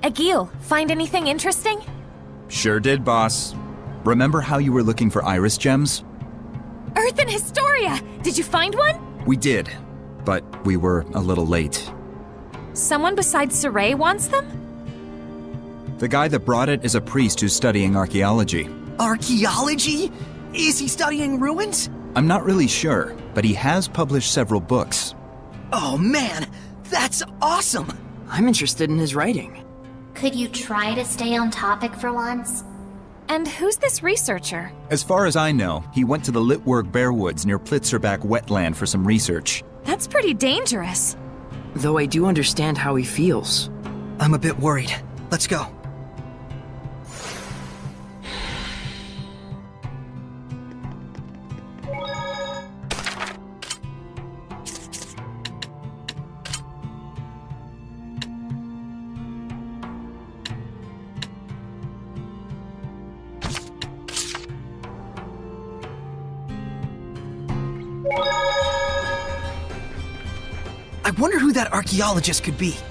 Egil, find anything interesting? Sure did, boss. Remember how you were looking for iris gems? Earth and Historia! Did you find one? We did, but we were a little late. Someone besides Saray wants them? The guy that brought it is a priest who's studying archaeology. Archaeology? Is he studying ruins? I'm not really sure, but he has published several books. Oh man, that's awesome! I'm interested in his writing. Could you try to stay on topic for once? And who's this researcher? As far as I know, he went to the Litwurg Bearwoods near Plitzerback wetland for some research. That's pretty dangerous. Though I do understand how he feels. I'm a bit worried. Let's go. I wonder who that archaeologist could be.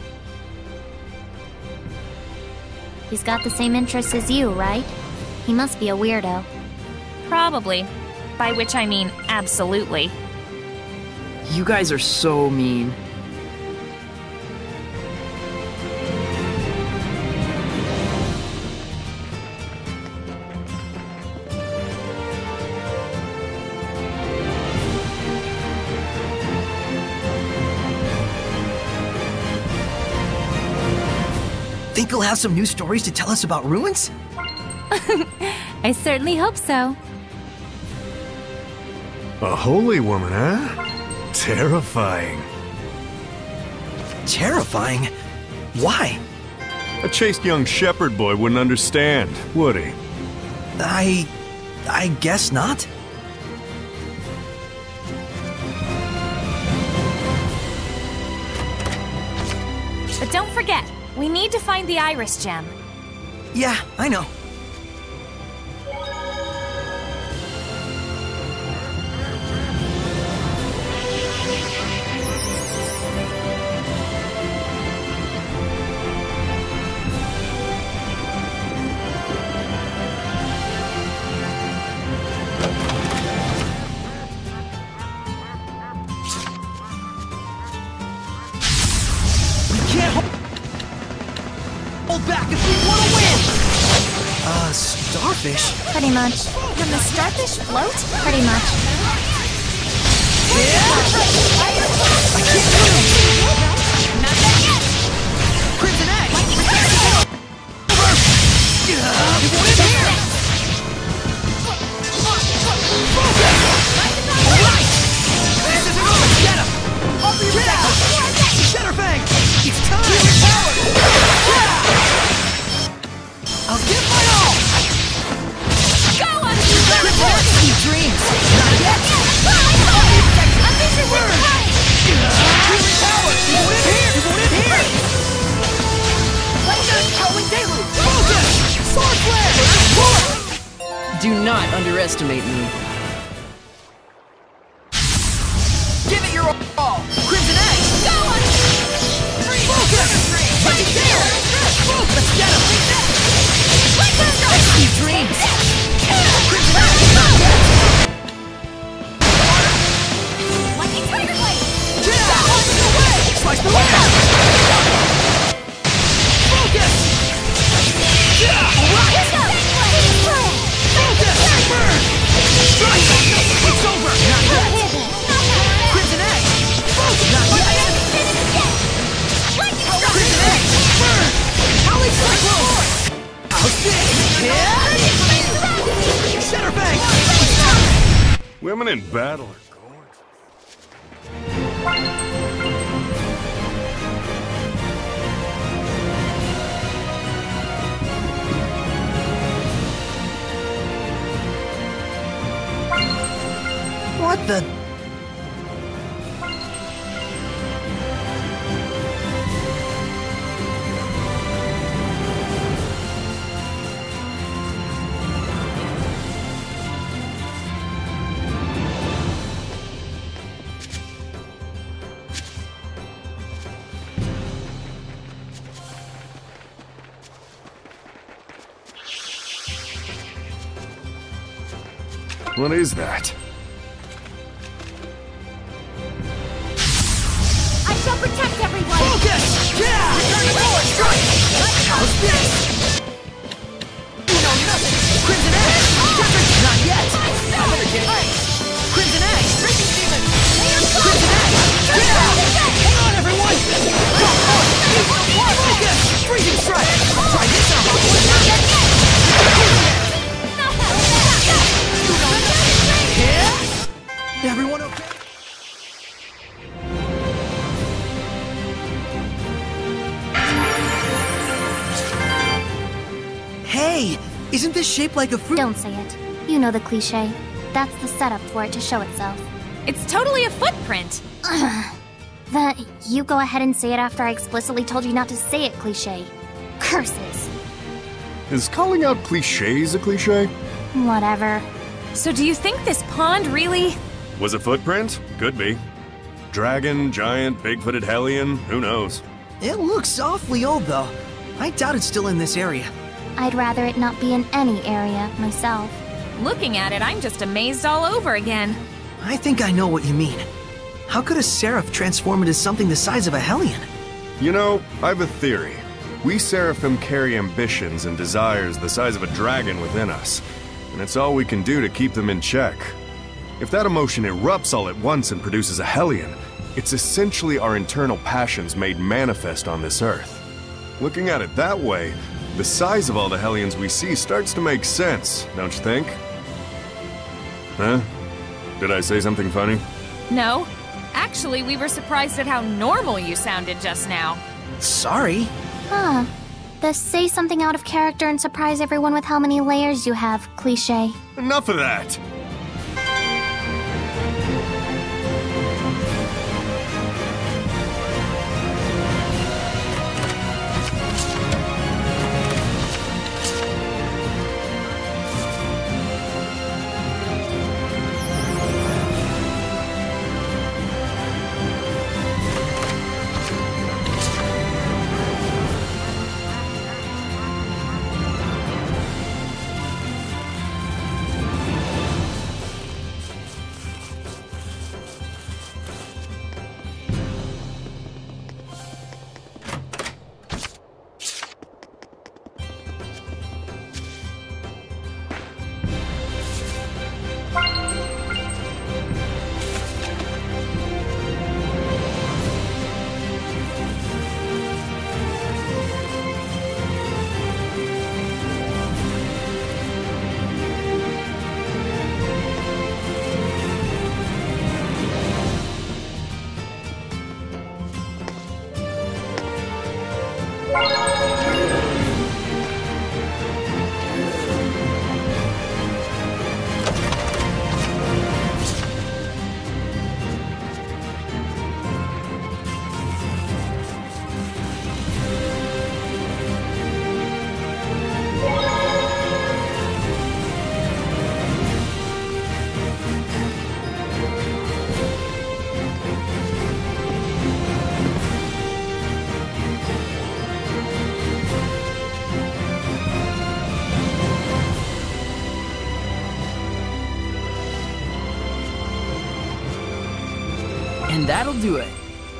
He's got the same interests as you, right? He must be a weirdo. Probably. By which I mean absolutely. You guys are so mean. Think he'll have some new stories to tell us about ruins? I certainly hope so. A holy woman, huh? Terrifying. Terrifying? Why? A chaste young shepherd boy wouldn't understand, would he? I guess not. But don't forget, we need to find the iris gem. Yeah, I know. Back if we want to win! Starfish? Pretty much. Can the starfish float? Pretty much. I can't move! Not that yet! Crimson Egg! Over! You want it here! Alright! This is it all! Get him! Get out! Shadowfang! It's time! I'll give my all! Go on! Sweet dreams! Not yet! Ambition word! Healing power! You want it here! You want it here! Howling Deluge! Focus! Sword flare! Do not underestimate me. Give it your all! Crimson Egg! Go on! Focus! Punching tail! Let's get him! Sweet dreams! Crimson Egg! Lightning Tiger Blade! Slice the way! Focus! Focus! Burn! Strike! It's over! Not yet! Crimson Egg! Focus! Not yet! Crimson Egg! Burn! Howling Cyclone! I'll stick! Shadowfang! Women in battle are gorgeous. What the? What is that? I shall protect everyone! Focus! Yeah! Return to forward strike! How's this? You know nothing! Crimson Edge! Not yet! Another kick! Crimson Edge! Freaking demon! Crimson Edge! Yeah! Hang on, everyone! Come on! Focus! Freezing strike! Try this out! Yeah? Everyone okay? Hey! Isn't this shaped like a fruit? Don't say it. You know the cliche. That's the setup for it to show itself. It's totally a footprint! You go ahead and say it after I explicitly told you not to say it, cliche. Curses. Is calling out cliches a cliche? Whatever. So do you think this pond really... Was a footprint? Could be. Dragon, giant, big-footed Hellion, who knows? It looks awfully old, though. I doubt it's still in this area. I'd rather it not be in any area, myself. Looking at it, I'm just amazed all over again. I think I know what you mean. How could a Seraph transform into something the size of a Hellion? You know, I have a theory. We Seraphim carry ambitions and desires the size of a dragon within us, and it's all we can do to keep them in check. If that emotion erupts all at once and produces a Hellion, it's essentially our internal passions made manifest on this earth. Looking at it that way, the size of all the Hellions we see starts to make sense, don't you think? Huh? Did I say something funny? No. Actually, we were surprised at how normal you sounded just now. Sorry. Huh. The say something out of character and surprise everyone with how many layers you have, cliche. Enough of that! And that'll do it.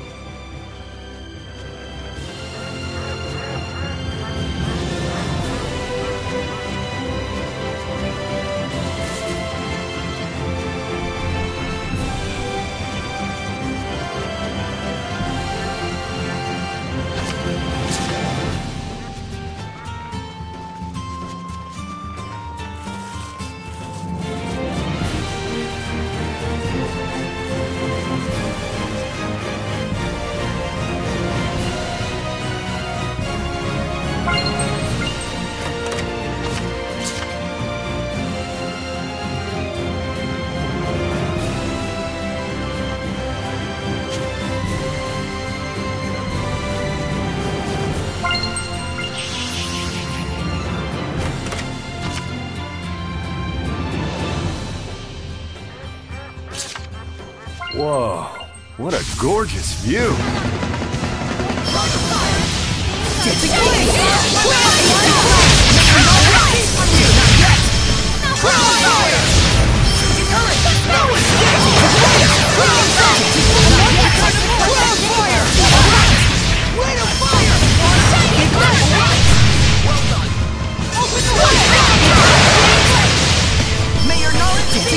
Whoa, what a gorgeous view!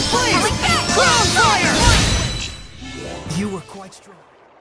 Please! Crown fire! You were quite strong.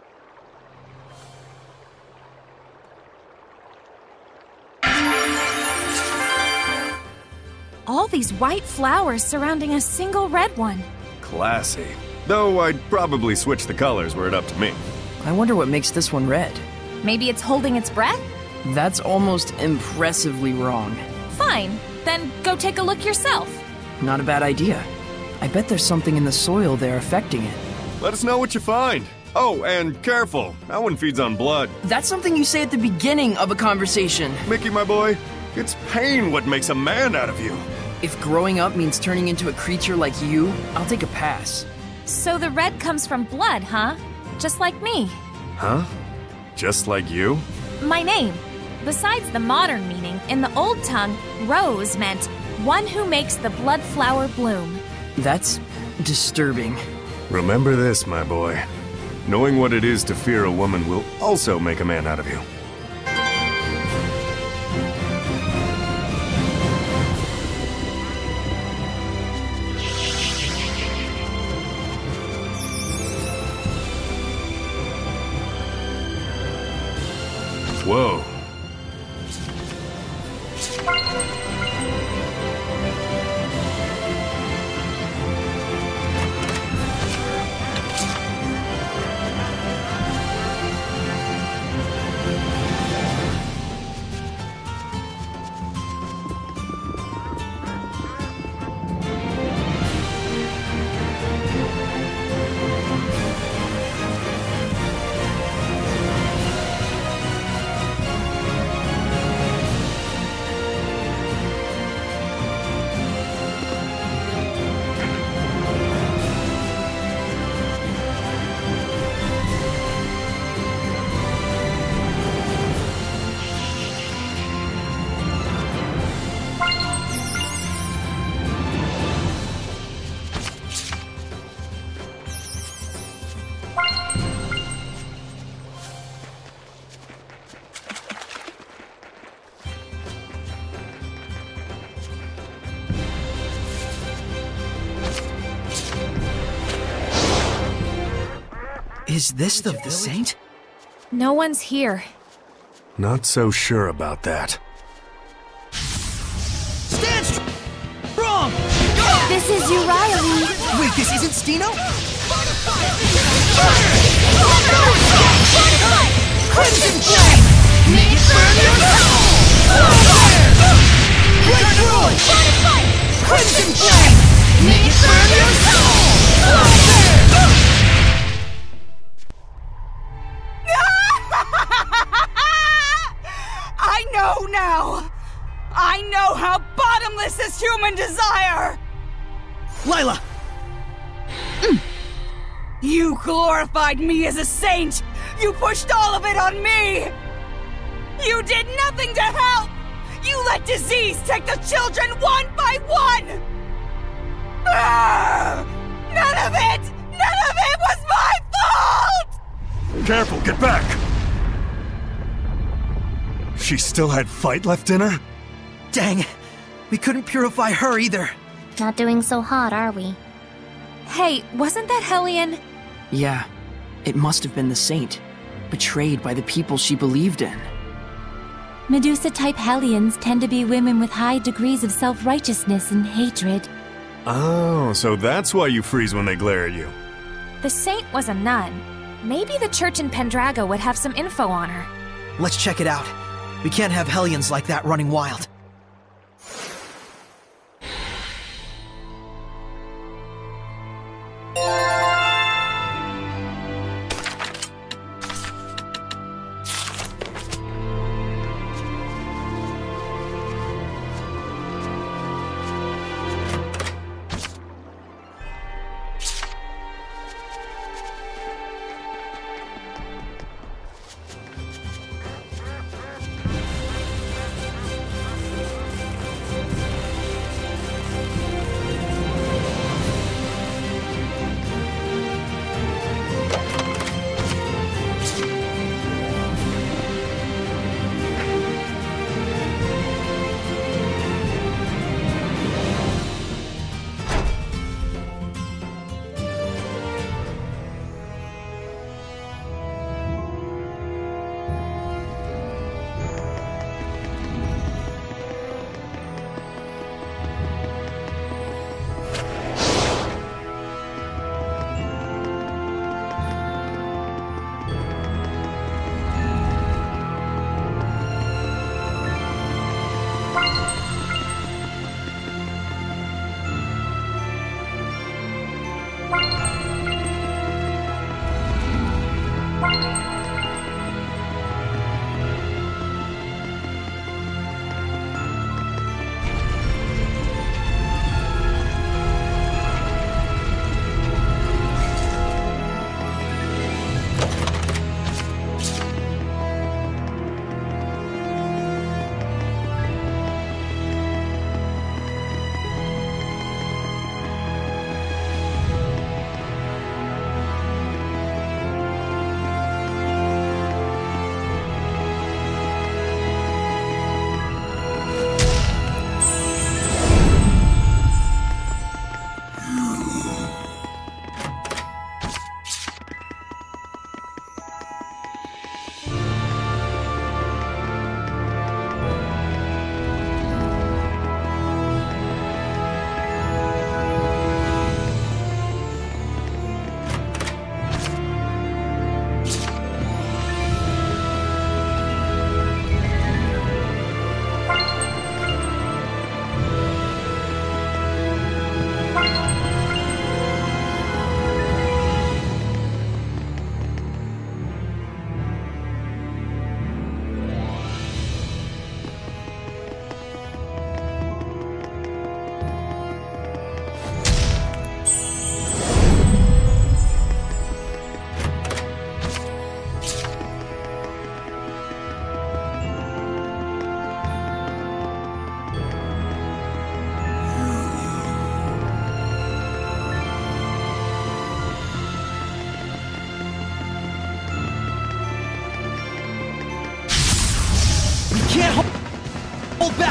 All these white flowers surrounding a single red one. Classy. Though I'd probably switch the colors were it up to me. I wonder what makes this one red. Maybe it's holding its breath? That's almost impressively wrong. Fine, then go take a look yourself. Not a bad idea. I bet there's something in the soil there affecting it. Let us know what you find. Oh, and careful. That one feeds on blood. That's something you say at the beginning of a conversation. Mickey, my boy, it's pain what makes a man out of you. If growing up means turning into a creature like you, I'll take a pass. So the red comes from blood, huh? Just like me. Huh? Just like you? My name. Besides the modern meaning, in the old tongue, rose meant one who makes the blood flower bloom. That's disturbing. Remember this, my boy. Knowing what it is to fear a woman will also make a man out of you. Whoa. Is this the saint? No one's here. Not so sure about that. Stand strong! This is Riley. Wait, this isn't Stino? Crimson Flame! Make it burn your soul! Break through! Crimson Flame! Make it burn your soul! I know now! I know how bottomless is human desire! Lailah! You glorified me as a saint! You pushed all of it on me! You did nothing to help! You let disease take the children one by one! Ah! None of it was my fault! Careful, get back! She still had fight left in her? Dang, we couldn't purify her either. Not doing so hot, are we? Hey, wasn't that Hellion? Yeah, it must have been the saint, betrayed by the people she believed in. Medusa-type Hellions tend to be women with high degrees of self-righteousness and hatred. Oh, so that's why you freeze when they glare at you. The saint was a nun. Maybe the church in Pendrago would have some info on her. Let's check it out. We can't have Hellions like that running wild. Can't hold back!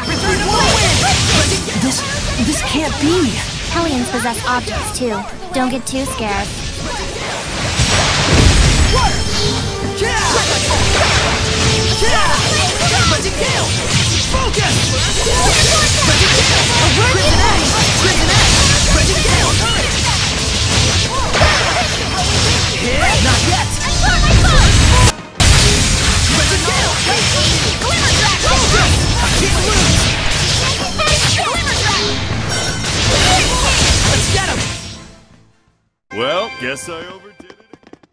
This can't be! Hellions possess objects too. Don't get too scared. Not yet! Let's get him! Well, guess I overdid it.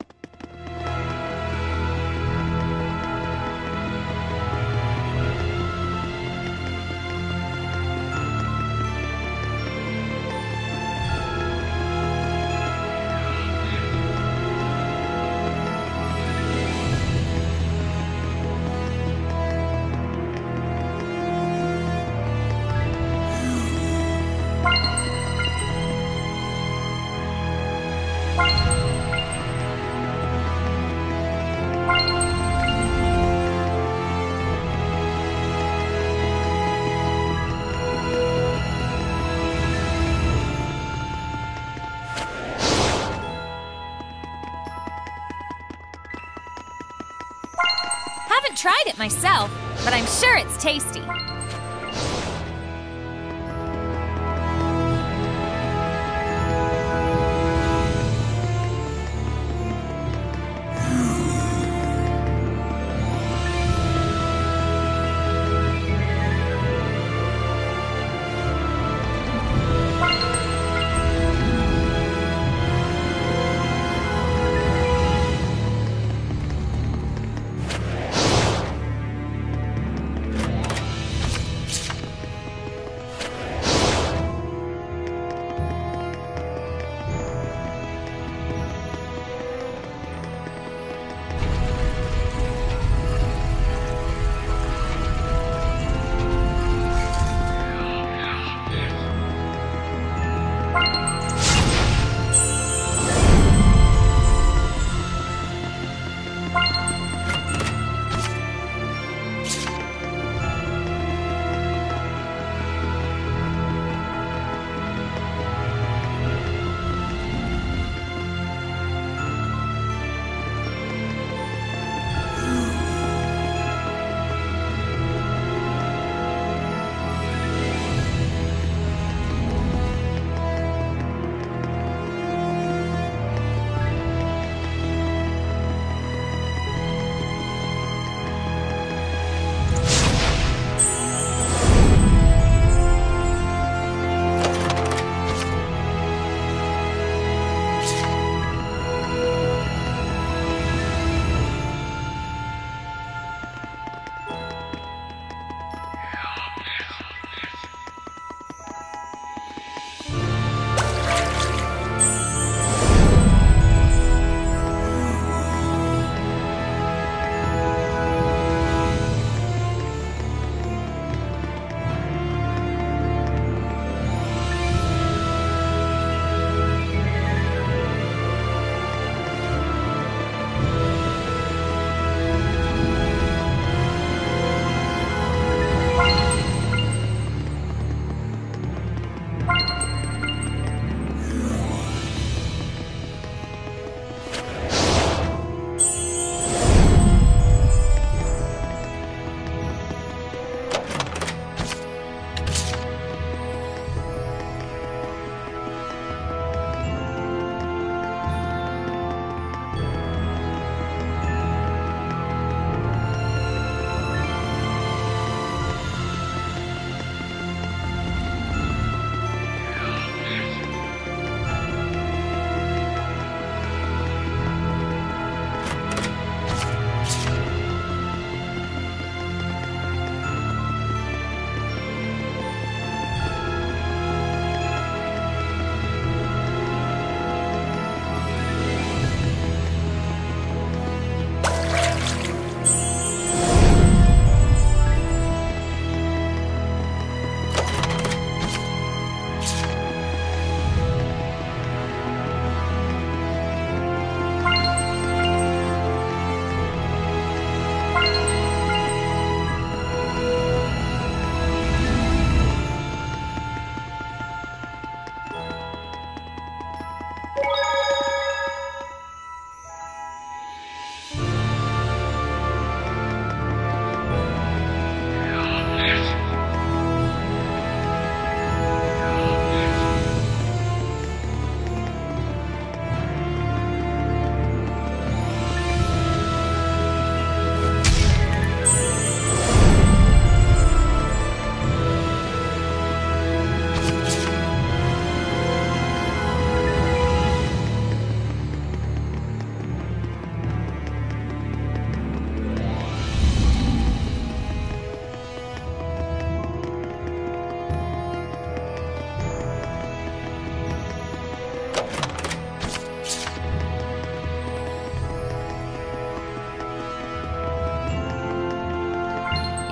Haven't tried it myself, but I'm sure it's tasty.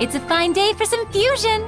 It's a fine day for some fusion!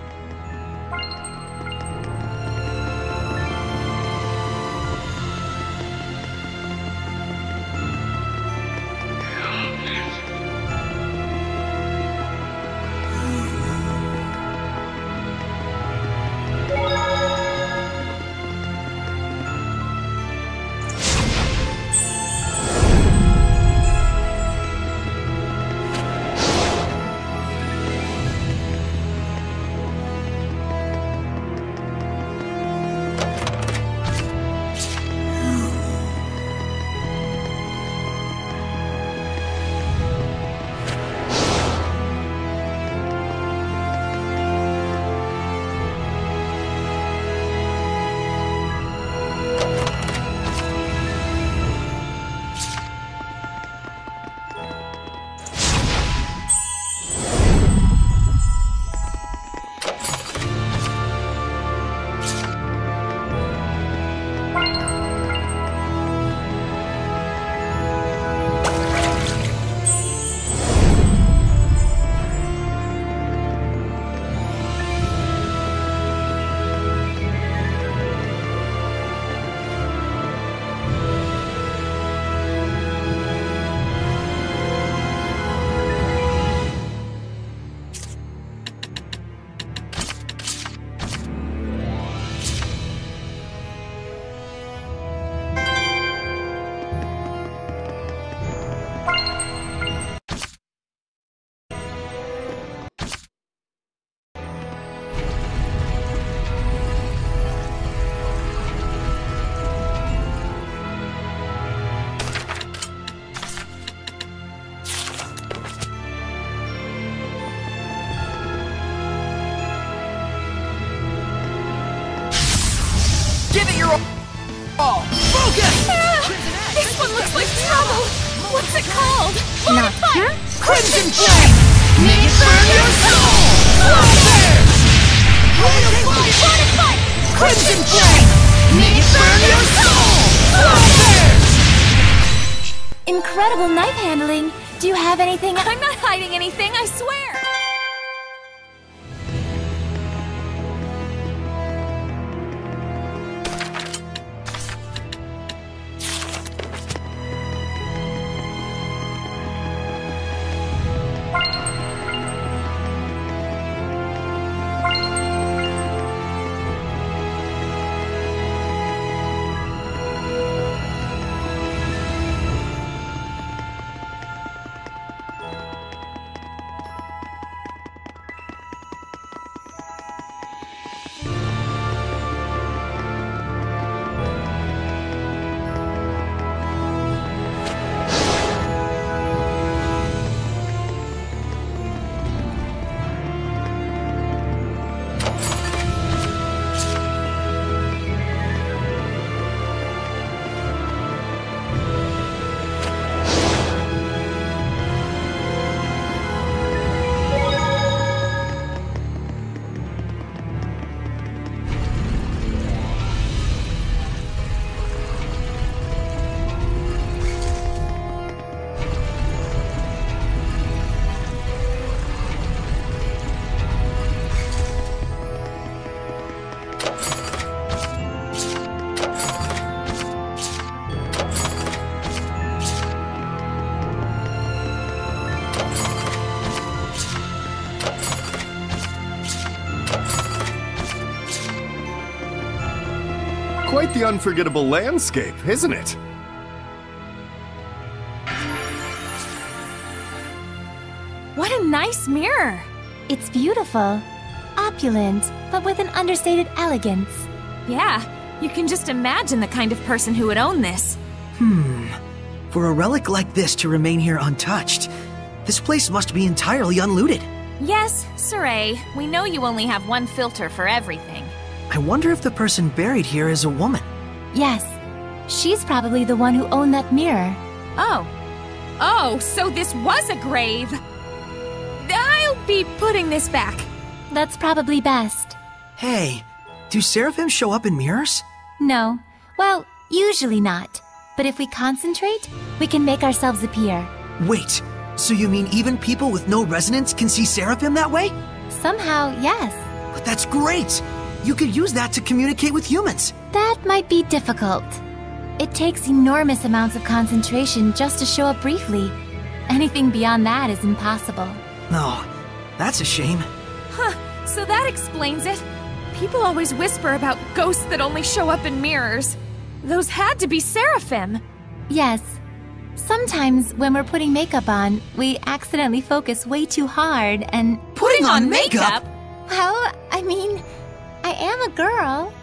Give it your all! Focus! This one looks like trouble! What's it called? Not here? Crimson Flame! May it burn your soul! Flares! Crimson Flame! May it burn your soul! Flares! Incredible knife handling! Do you have anything? I'm not hiding anything, I swear! Quite the unforgettable landscape, isn't it? What a nice mirror! It's beautiful, opulent, but with an understated elegance. Yeah, you can just imagine the kind of person who would own this. For a relic like this to remain here untouched, this place must be entirely unlooted. Yes, Saray, we know you only have one filter for everything. I wonder if the person buried here is a woman. Yes, she's probably the one who owned that mirror. Oh. Oh, so this was a grave. I'll be putting this back. That's probably best. Hey, do seraphim show up in mirrors? No. Well, usually not. But if we concentrate, we can make ourselves appear. Wait, So you mean even people with no resonance can see Seraphim that way? Somehow, yes. But that's great! You could use that to communicate with humans. That might be difficult. It takes enormous amounts of concentration just to show up briefly. Anything beyond that is impossible. No, that's a shame. Huh, so that explains it. People always whisper about ghosts that only show up in mirrors. Those had to be Seraphim. Yes. Sometimes when we're putting makeup on, we accidentally focus way too hard and... Putting on makeup? Well, I mean, I am a girl.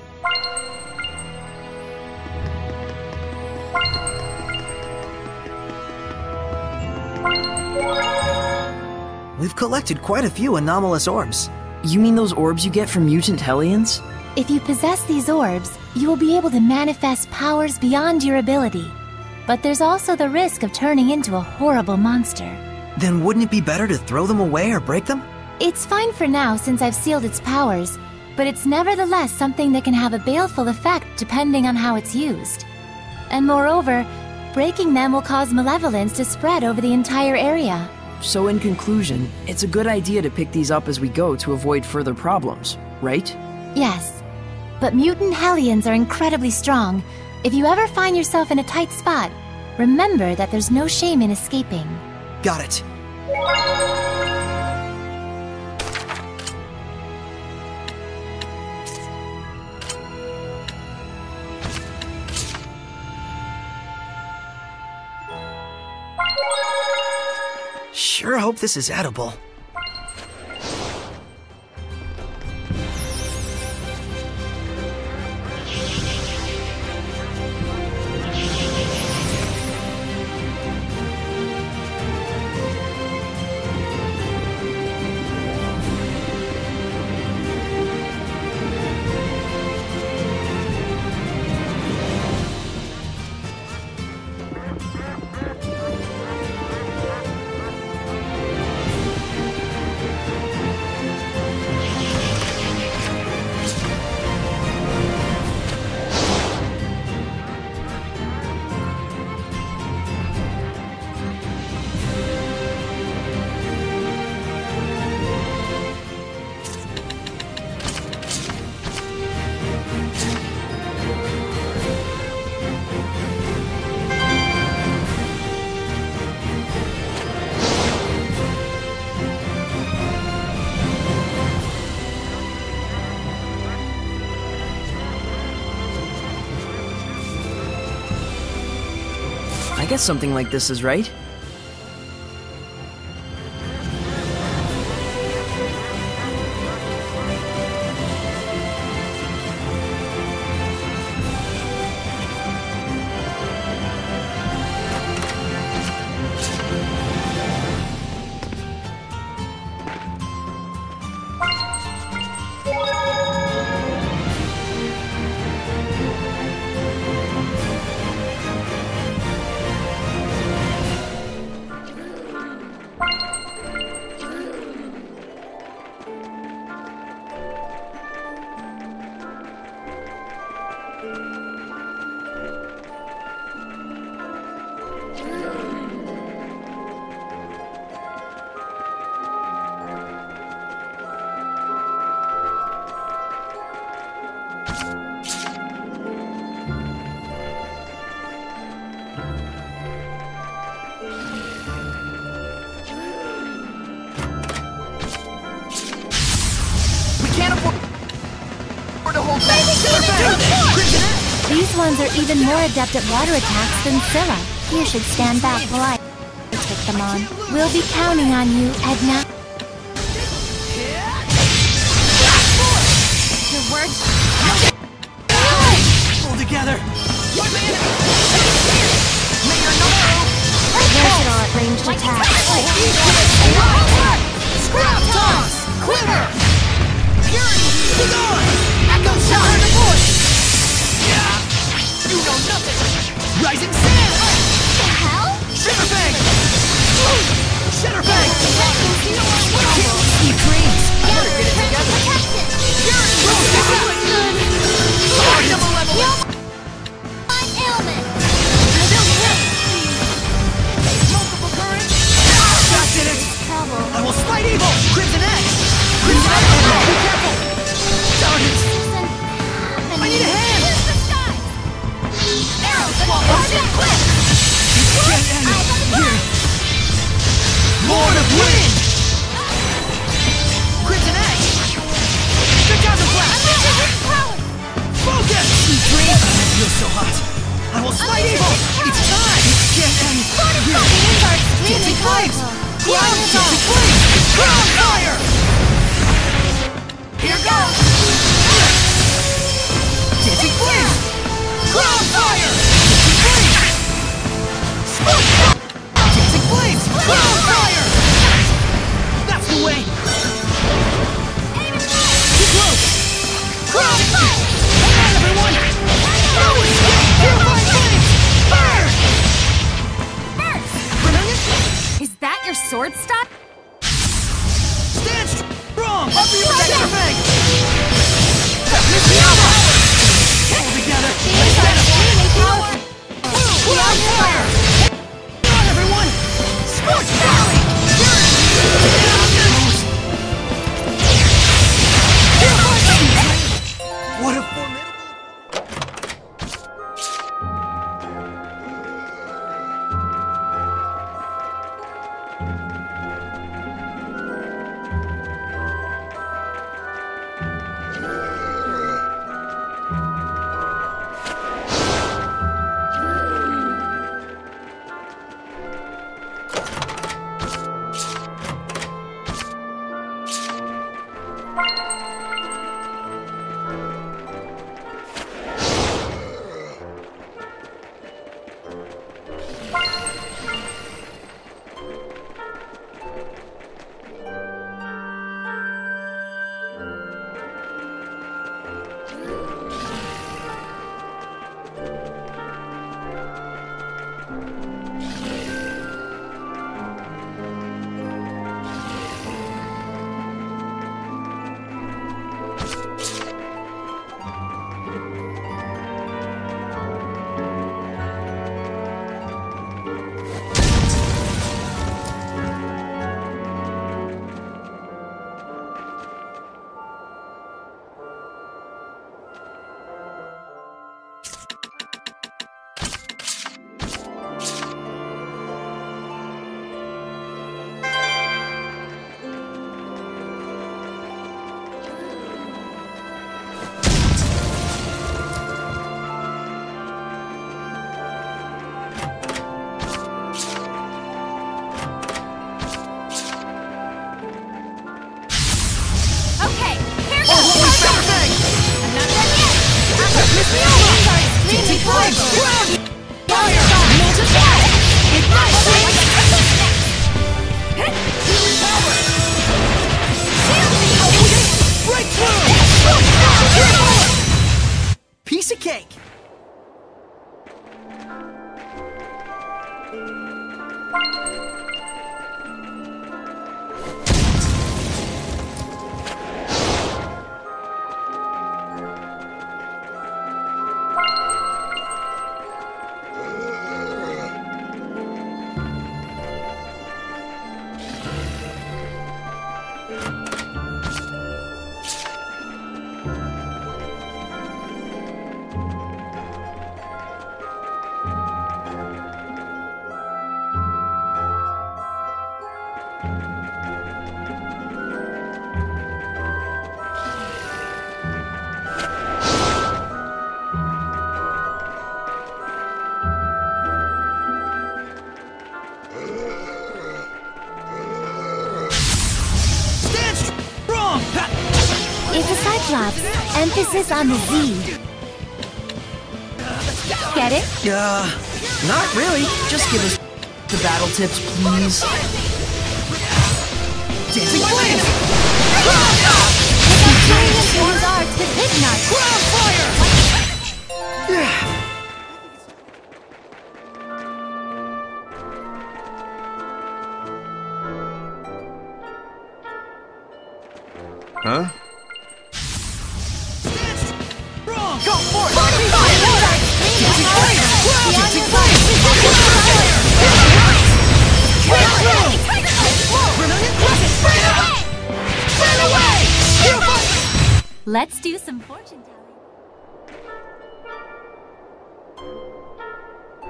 We've collected quite a few anomalous orbs. You mean those orbs you get from mutant Hellions? If you possess these orbs, you will be able to manifest powers beyond your ability. But there's also the risk of turning into a horrible monster. Then wouldn't it be better to throw them away or break them? It's fine for now since I've sealed its powers, but it's nevertheless something that can have a baleful effect depending on how it's used. And moreover, breaking them will cause malevolence to spread over the entire area. So in conclusion, it's a good idea to pick these up as we go to avoid further problems, right? Yes, but mutant Hellions are incredibly strong. If you ever find yourself in a tight spot, remember that there's no shame in escaping. Got it. Sure hope this is edible. I guess something like this is right. These ones are even more adept at water attacks than Scylla. You should stand back while I take them on. We'll be counting on you, Edna. Your words... Pull together! Versatile at ranged attacks. Scrap toss! Quiver! Fury! Be gone! Echo shot! Turn the voice! You know nothing! Rising Sand! The hell? Shitterbang! Shitterbang! Kill! Deep dreams! Better get it together! Protection! Fury! Double level! Fine ailment! Multiple currents! Lord of Wind! Crimson Edge! Phantasm Blast! Focus! Sweet dream! It feels so hot. I will smite evil! It's time! It can't end here! Dancing Flames! Dancing Flames! Crown Fire! Here goes! Dancing Flames! Crown Fire! Dancing Flames! Crown Fire! That's the way! Too close! Crown Fire! Come on, everyone! No escape! Purifying Flames! Burn! Burst! Is that your sword stop? Stand strong! Up your Fang! Miss Yama! Hold together! Power! Crown Fire! Come on, everyone! Scorch Valley! What a formidable... Piece of cake! It's a Cyclops. Emphasis on the Z. Get it? Not really. Just give us the battle tips, please. Dancing Flames! His art to Midnight. Crown Fire! Huh? Go for it! Dancing Flames! Dancing Flames! Run away! Let's do some fortune telling.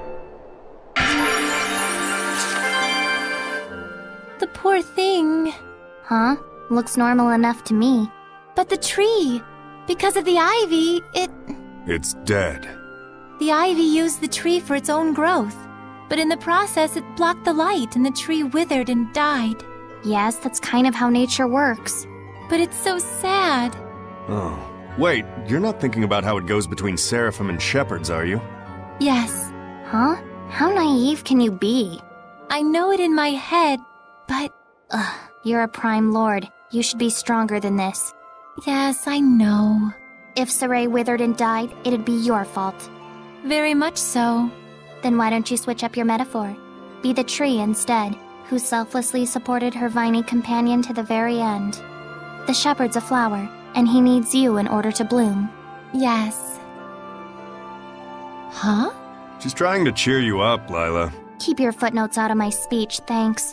poor thing. Huh? Looks normal enough to me. But the tree, because of the ivy, It's dead. The ivy used the tree for its own growth. But in the process, it blocked the light and the tree withered and died. Yes, that's kind of how nature works. But it's so sad. Oh. Wait, you're not thinking about how it goes between Seraphim and Shepherds, are you? Yes, Huh? How naive can you be? I know it in my head, but You're a Prime Lord. You should be stronger than this. yes, I know. If Saray withered and died, it'd be your fault. Very much so. Then why don't you switch up your metaphor? Be the tree instead, who selflessly supported her viney companion to the very end. The shepherd's a flower, and he needs you in order to bloom. Yes. Huh? She's trying to cheer you up, Lila. Keep your footnotes out of my speech, thanks.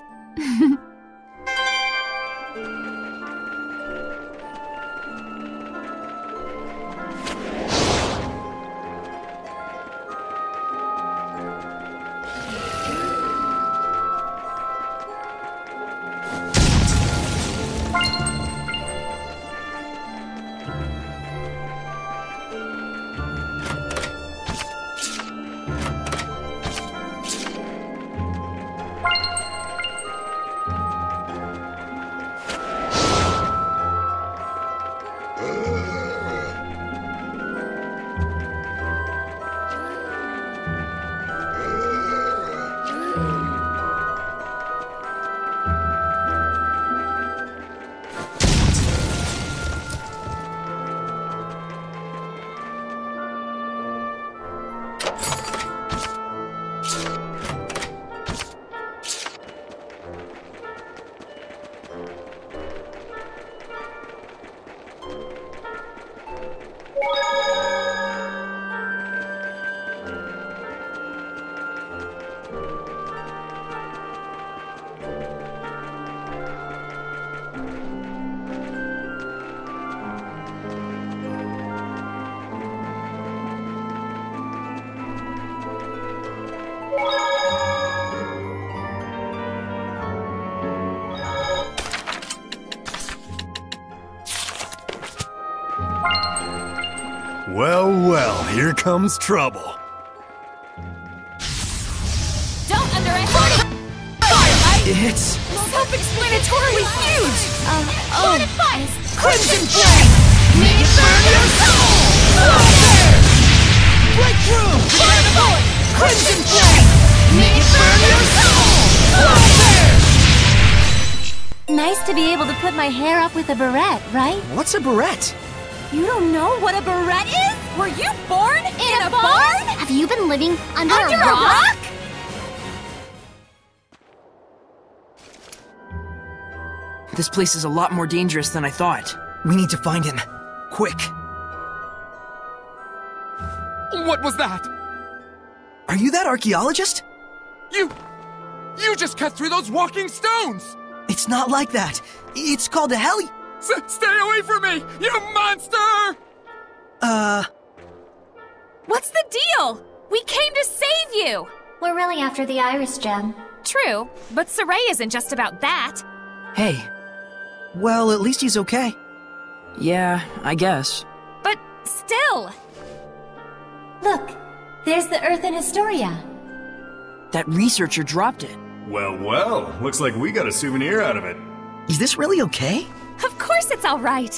Well, well, here comes trouble. Don't underestimate Firelight! It's... Self-explanatorily huge! Fortifies! Crimson Flame! May it burn your soul! Breakthrough! Return the bullet! Crimson Flame! May it burn your soul! Nice to be able to put my hair up with a barrette, right? What's a barrette? You don't know what a barrette is? Were you born in a barn? Have you been living under Under a rock? This place is a lot more dangerous than I thought. We need to find him. Quick. What was that? Are you that archaeologist? You just cut through those walking stones! It's not like that. It's called a heli... Stay away from me, you monster! What's the deal? We came to save you! We're really after the Iris Gem. True, but Saray isn't just about that. Hey. Well, at least he's okay. Yeah, I guess. But still. Look, there's the Earth in Historia. That researcher dropped it. Well, well, looks like we got a souvenir out of it. Is this really okay? Of course it's all right.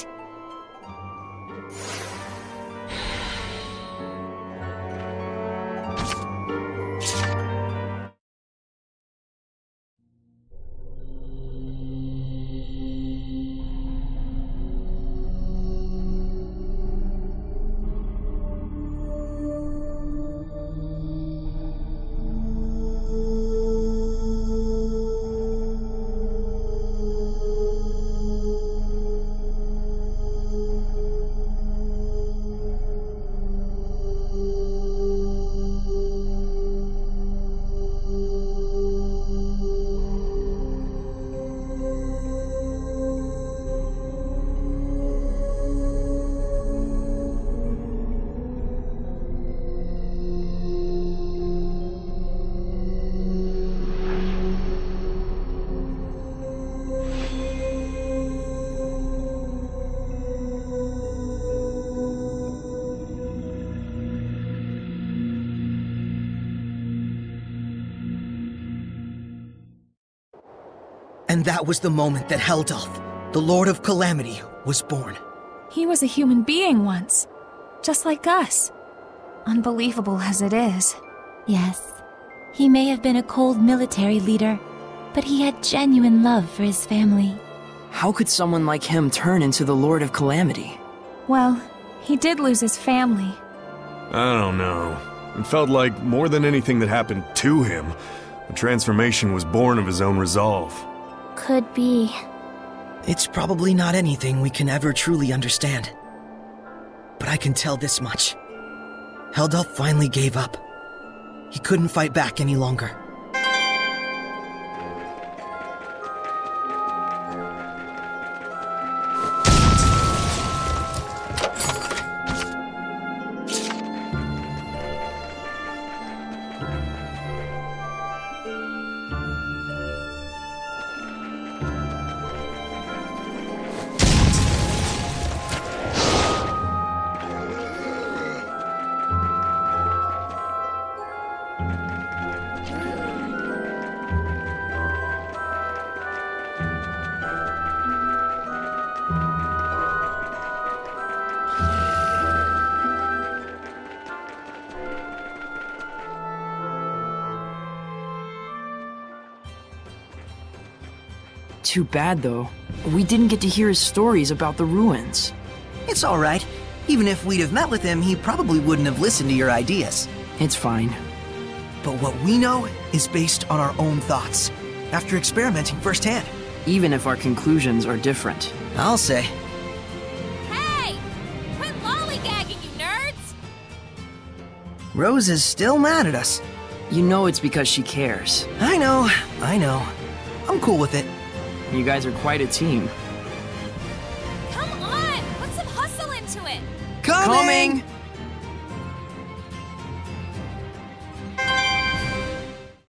And that was the moment that Heldalf, the Lord of Calamity, was born. He was a human being once, just like us. Unbelievable as it is. Yes, he may have been a cold military leader, but he had genuine love for his family. How could someone like him turn into the Lord of Calamity? Well, he did lose his family. I don't know. It felt like more than anything that happened to him, the transformation was born of his own resolve. Could be. It's probably not anything we can ever truly understand. But I can tell this much. Heldalf finally gave up. He couldn't fight back any longer. Too bad, though. We didn't get to hear his stories about the ruins. It's alright. Even if we'd have met with him, he probably wouldn't have listened to your ideas. It's fine. But what we know is based on our own thoughts, after experimenting firsthand. Even if our conclusions are different. I'll say. Hey! Quit lollygagging, you nerds! Rose is still mad at us. You know it's because she cares. I know. I'm cool with it. You guys are quite a team. Come on! Put some hustle into it! Coming!